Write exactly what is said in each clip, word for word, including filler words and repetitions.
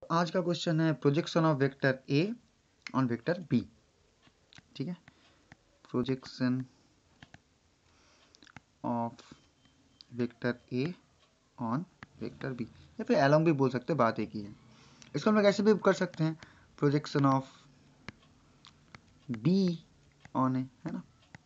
आज का क्वेश्चन है projection of vector A on vector B. ठीक है, projection of vector A on vector B, या फिर एलोंग भी बोल सकते हैं, बात एक ही है। इसको हम लोग ऐसे भी कर सकते हैं, projection of B on A, है ना।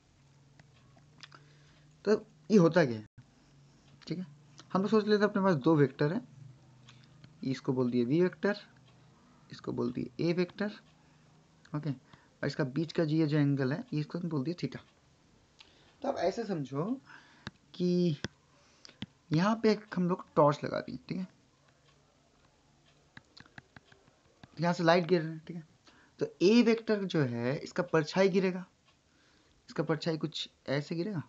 तो ये होता क्या है, ठीक है, हम लोग सोच लेते हैं अपने पास दो वेक्टर है, इसको बोल दिए वी वेक्टर, इसको बोल दिए ए वेक्टर, ओके, और इसका बीच का जी जो एंगल है इसको हम बोल दिए थीटा। तो अब ऐसे समझो कि यहाँ पे एक हम लोग टॉर्च लगा दी, ठीक है, यहाँ से लाइट गिर रहा है, ठीक है। तो ए वेक्टर जो है इसका परछाई गिरेगा, इसका परछाई कुछ ऐसे गिरेगा,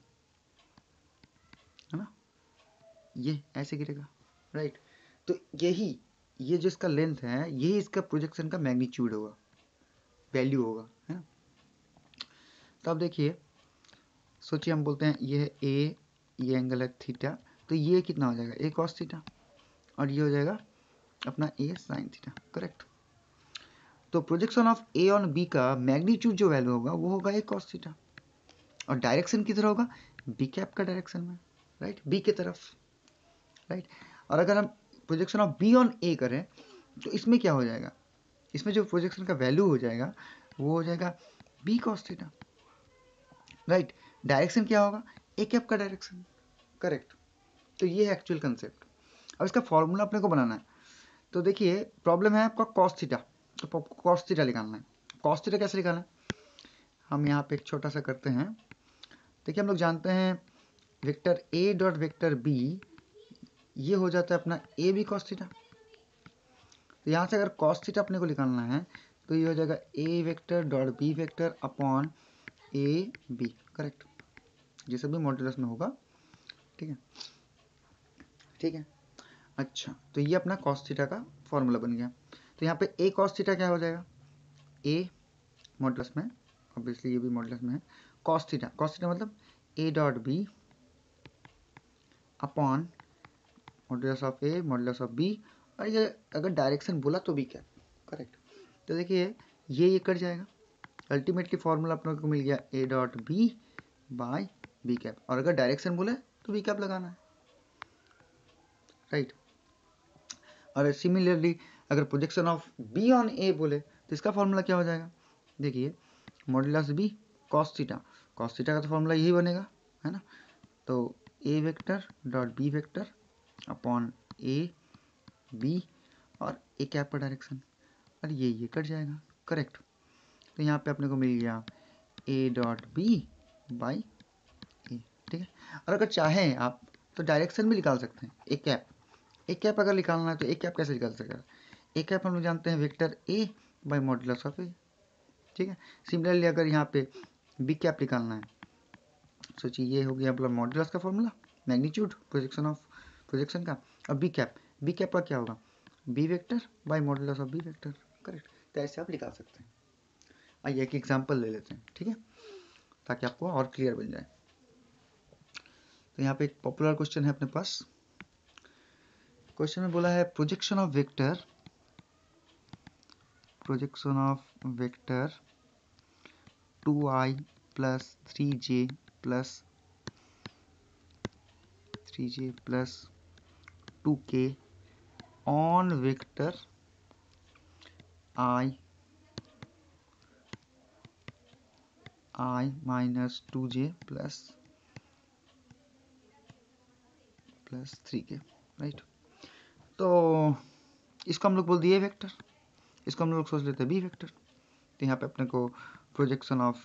है ना, ये ऐसे गिरेगा, राइट। तो यही ये जो इसका लेंथ है यही इसका प्रोजेक्शन का मैग्नीट्यूड होगा, वैल्यू होगा, है ना। तो अब देखिए, सोचिए हम बोलते हैं ये है ए, ये एंगल है थीटा, तो ये कितना हो जाएगा, ए कॉस थीटा, और ये हो जाएगा अपना ए साइन थीटा, करेक्ट। तो projection of a on b का मैग्नीट्यूड जो वैल्यू होगा वो होगा ए कॉस थीटा, और डायरेक्शन किधर होगा, बी कैप का डायरेक्शन में, राइट, बी की तरफ, राइट। और अगर हम projection of B on a करें तो इसमें क्या हो जाएगा, इसमें जो प्रोजेक्शन का वैल्यू हो जाएगा वो हो जाएगा b cos theta, right. Direction क्या होगा, ए कैप का डायरेक्शन, करेक्ट। तो ये है एक्चुअल कंसेप्ट। अब इसका फॉर्मूला अपने को बनाना है। तो देखिए, प्रॉब्लम है आपका कॉस थीटा, तो कॉस थीटा निकालना है। कॉस थीटा कैसे निकालना है, हम यहाँ पे एक छोटा सा करते हैं। देखिए, हम लोग जानते हैं vector a dot vector b, ये हो जाता है अपना ए बी कॉस थीटा। तो यहाँ से अगर कॉस थीटा अपने को निकालना है तो ये हो जाएगा a vector dot b vector upon a b, correct. ये सभी मॉड्यूलस में होगा, ठीक है, ठीक है। अच्छा, तो ये अपना कॉस थीटा का फॉर्मूला बन गया। तो यहाँ पे ए कॉस थीटा क्या हो जाएगा, ए मॉडुलस में, ऑब्वियसली ये भी मॉडुलस में है, कॉस थीटा, कॉस थीटा मतलब a dot b upon modulus of a modulus of b, और ये अगर डायरेक्शन बोला तो बी कैप, करेक्ट। तो देखिए ये ये कट जाएगा, अल्टीमेटली फॉर्मूला अपने को मिल गया a dot b by b cap, और अगर डायरेक्शन बोले तो बी कैप लगाना है, राइट। और सिमिलरली अगर projection of B on a बोले तो इसका फॉर्मूला क्या हो जाएगा, देखिए modulus b cos theta, cos theta का तो फॉर्मूला यही बनेगा, है ना। तो a vector dot b vector upon a b और ए कैप का डायरेक्शन, और ये ये कट जाएगा, करेक्ट। तो यहाँ पे अपने को मिल गया a dot b by a, ठीक है। और अगर चाहें आप तो डायरेक्शन भी निकाल सकते हैं, ए कैप, ए कैप अगर निकालना है तो ए कैप कैसे निकाल सकते हैं, ए कैप हम लोग जानते हैं vector a by modulus of a, ठीक है। सिमिलरली अगर यहाँ पे बी कैप निकालना है, सोचिए ये हो गया अपना मॉडुलस का formula, magnitude projection of projection का, और बी कैप, बी कैप का क्या होगा, b vector by modulus of b vector, correct. तो ऐसे आप निकाल सकते हैं। आइए एक एग्जांपल ले लेते हैं, ठीक है, ताकि आपको और क्लियर बन जाए। तो यहाँ पे एक पॉपुलर क्वेश्चन है अपने पास। क्वेश्चन में बोला है projection of vector, projection of vector two i plus three j plus three j plus two k on vector i i minus two j plus plus three k, right. तो इसको हम लोग बोल दिए वेक्टर, इसको हम लोग सोच लेते हैं बी वेक्टर। तो यहाँ पे अपने को projection of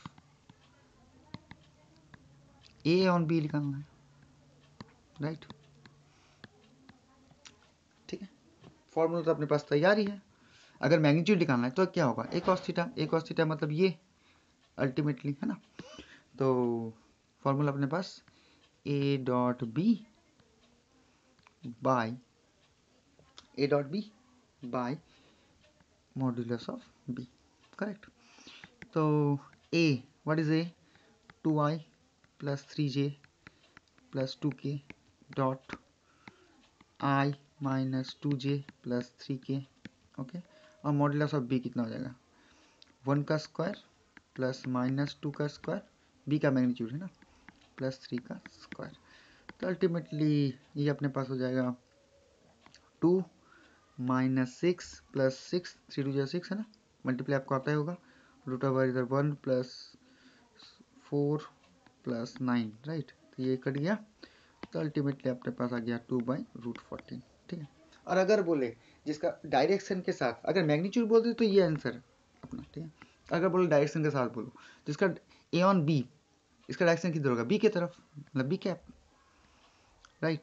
a on b निकालना है, राइट, ठीक है। फॉर्मूला तो अपने पास तैयार ही है। अगर मैग्नीट्यूड निकालना है तो क्या होगा, a cos theta, a cos theta मतलब ये अल्टीमेटली, है ना। तो फॉर्मूला अपने पास a dot b by a dot b by modulus of b, correct. तो a, what is a, two i plus three j plus two k dot i minus two j plus three k, okay, और modulus of b कितना हो जाएगा, one का square plus minus two का square, b का magnitude है ना, plus three का स्क्वायर। तो अल्टीमेटली ये अपने पास हो जाएगा two minus six plus six, three two जो सिक्स है ना, मल्टीप्लाई आपको आता ही होगा, रूट ओवर इधर one plus four plus nine, right, तो ये कट गया। तो अल्टीमेटली अपने पास आ गया टू बाई रूट फोर्टीन, ठीक है। और अगर बोले जिसका डायरेक्शन के साथ, अगर मैग्नीट्यूड बोलते तो ये आंसर अपना, ठीक है। अगर बोलो डायरेक्शन के साथ बोलो, जिसका ए ऑन बी, इसका डायरेक्शन किधर होगा, बी की तरफ, मतलब b cap, right,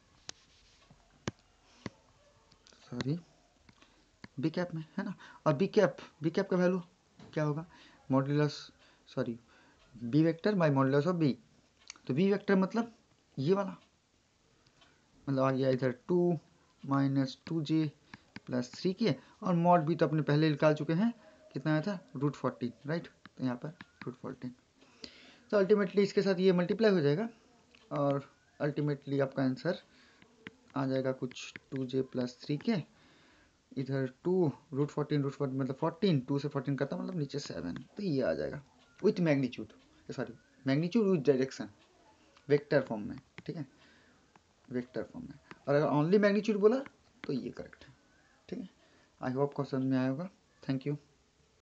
sorry b cap में है ना। और बी कैप, बी कैप का वैल्यू क्या होगा, modulus, sorry b vector by modulus of b. तो बी वेक्टर मतलब ये वाला, मतलब आ गया इधर two minus two j plus three k, और मॉड भी तो अपने पहले निकाल चुके हैं, कितना आया था, रूट फोर्टीन, राइट, तो यहाँ पर रूट फोर्टीन। तो अल्टीमेटली इसके साथ ये मल्टीप्लाई हो जाएगा, और अल्टीमेटली आपका आंसर आ जाएगा कुछ to j plus three k, इधर two root fourteen, root fourteen मतलब फोर्टीन, टू से फोर्टीन करता मतलब नीचे सेवन, तो ये आ जाएगा with magnitude, sorry magnitude with direction, vector form में, ठीक है, वेक्टर फॉर्म में। और अगर ओनली मैग्नीट्यूड बोला तो ये करेक्ट है, ठीक है। आई होप क्वेश्चन में आया होगा। Thank you.